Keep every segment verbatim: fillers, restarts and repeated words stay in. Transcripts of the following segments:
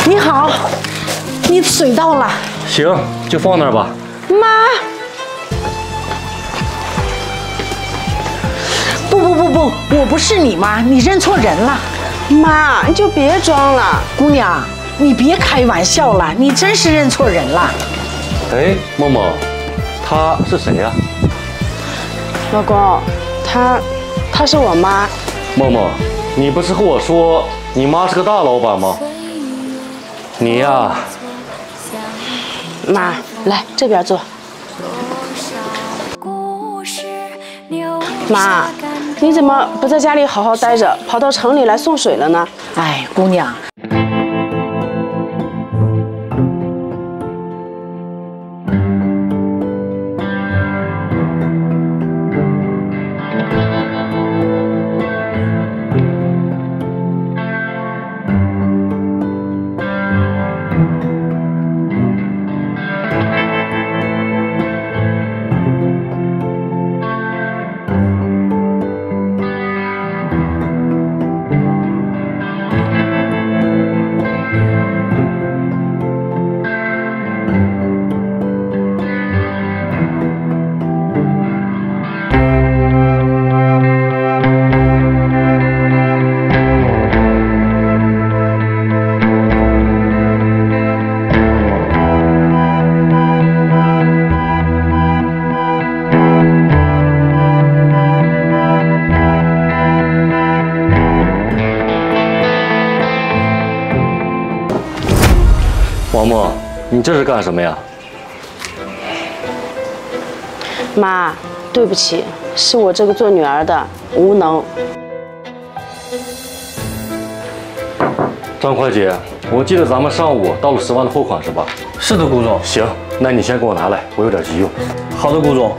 你好，你水到了。 行，就放那儿吧。 妈，不不不不，我不是你妈，你认错人了。 妈，你就别装了。 姑娘，你别开玩笑了，你真是认错人了。 哎，梦梦，她是谁呀？ 老公，她，她是我妈。 梦梦，你不是和我说你妈是个大老板吗？你呀， 妈，来这边坐。妈，你怎么不在家里好好待着，跑到城里来送水了呢？ 哎，姑娘。 王梦，你这是干什么呀？ 妈，对不起，是我这个做女儿的无能。 张会计，我记得咱们上午到了十万的货款是吧？ 是的，顾总。 行，那你先给我拿来，我有点急用。 好的，顾总。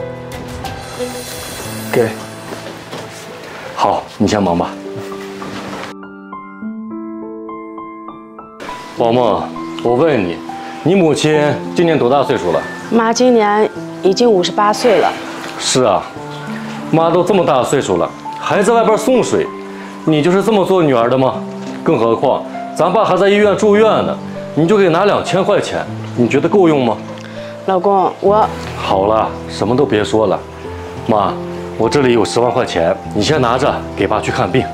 给。 好，你先忙吧。王梦，我问你，你母亲今年多大岁数了？ 妈今年已经五十八岁了。 是啊，妈都这么大岁数了，还在外边送水，你就是这么做女儿的吗？更何况咱爸还在医院住院呢，你就给拿两千块钱，你觉得够用吗？ 老公，我好了，什么都别说了，妈，我这里有十万块钱，你先拿着，给爸去看病。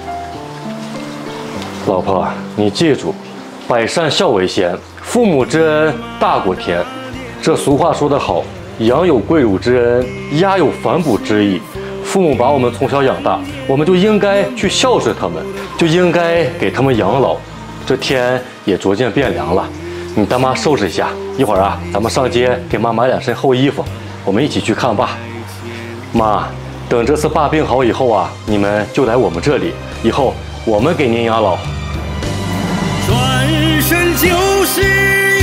老婆，你记住，百善孝为先，父母之恩大过天。这俗话说得好，羊有跪乳之恩，鸦有反哺之意。父母把我们从小养大，我们就应该去孝顺他们，就应该给他们养老。这天也逐渐变凉了，你当妈收拾一下，一会儿啊，咱们上街给妈买两身厚衣服，我们一起去看爸。妈，等这次爸病好以后啊，你们就来我们这里，以后我们给您养老。 转身就是